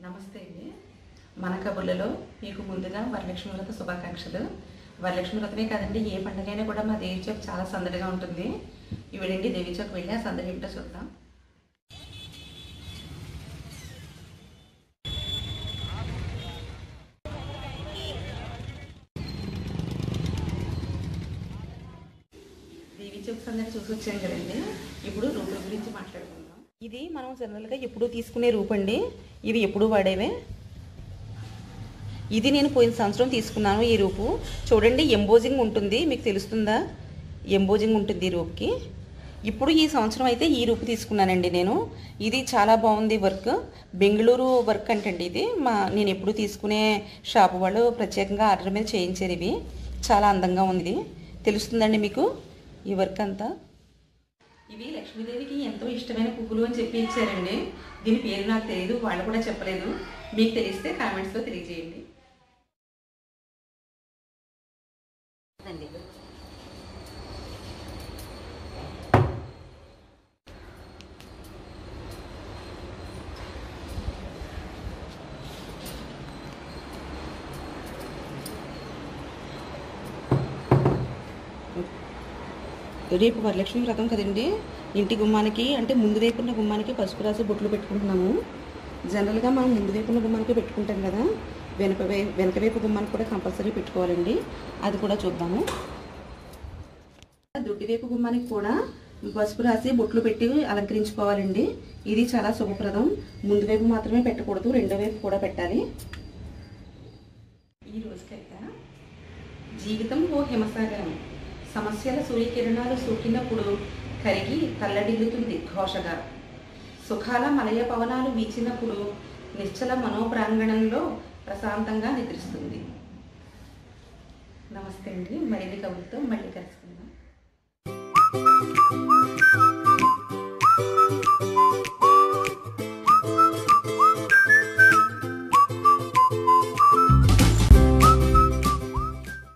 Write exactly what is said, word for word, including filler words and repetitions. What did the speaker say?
నమస్తే అండి. మన కబుర్లలో మీకు ముందుగా వరలక్ష్మి వ్రత శుభాకాంక్షలు. వరలక్ష్మి వ్రతమే కాదండి, ఏ పండుగైనా కూడా మా దేవి చౌక్ చాలా సందడిగా ఉంటుంది. ఇవిడండి దేవి చౌక్ వెళ్ళి ఆ సందడి ఏమిటో చూద్దాం. దేవి చౌక్ సందడి చూసి వచ్చాం కదండి. ఇప్పుడు రూపుల గురించి మాట్లాడుకుందాం. ఇది మనం జనరల్గా ఎప్పుడూ తీసుకునే రూపు అండి. ఇవి ఎప్పుడూ వాడేవే. ఇది నేను పోయిన సంవత్సరం తీసుకున్నాను. ఈ రూపు చూడండి, ఎంబోజింగ్ ఉంటుంది, మీకు తెలుస్తుందా? ఎంబోజింగ్ ఉంటుంది ఈ రూపుకి. ఇప్పుడు ఈ సంవత్సరం అయితే ఈ రూపు తీసుకున్నానండి నేను. ఇది చాలా బాగుంది వర్క్. బెంగళూరు వర్క్ అంటండి ఇది. మా నేను ఎప్పుడు తీసుకునే షాపు వాళ్ళు ప్రత్యేకంగా ఆర్డర్ మీద చేయించారు. ఇవి చాలా అందంగా ఉంది. తెలుస్తుందండి మీకు ఈ వర్క్ అంతా. ఇవి లక్ష్మీదేవికి ఎంతో ఇష్టమైన పువ్వులు అని చెప్పి ఇచ్చారండి. దీని పేరు నాకు తెలియదు, వాళ్ళు కూడా చెప్పలేదు. మీకు తెలిస్తే కామెంట్స్లో తెలియజేయండి. రేపు వరలక్ష్మి వ్రతం కదండి. ఇంటి గుమ్మానికి అంటే ముందు వైపున్న గుమ్మానికి పసుపు రాసి బొట్లు పెట్టుకుంటున్నాము. జనరల్గా మనం ముందు వైపున్న గుమ్మానికి పెట్టుకుంటాం కదా, వెనక వై వెనక వైపు గుమ్మానికి కూడా కంపల్సరీ పెట్టుకోవాలండి. అది కూడా చూద్దాము. దొడ్డి వైపు గుమ్మానికి కూడా పసుపు రాసి బొట్లు పెట్టి అలంకరించుకోవాలండి. ఇది చాలా శుభప్రదం. ముందు వైపు మాత్రమే పెట్టకూడదు, రెండో వైపు కూడా పెట్టాలి. ఈ రోజుకైతే జీవితం ఓ హిమసాగరం. సమస్యల సూర్యకిరణాలు సోకినప్పుడు కరిగి తల్లడిల్లుతుంది ఘోషగా. సుఖాల మలయ పవనాలు వీచినప్పుడు నిశ్చల మనోప్రాంగణంలో ప్రశాంతంగా నిద్రిస్తుంది. నమస్తే అండి. మరిన్ని కబుర్లతో మళ్ళీ కలుసుకుందాం.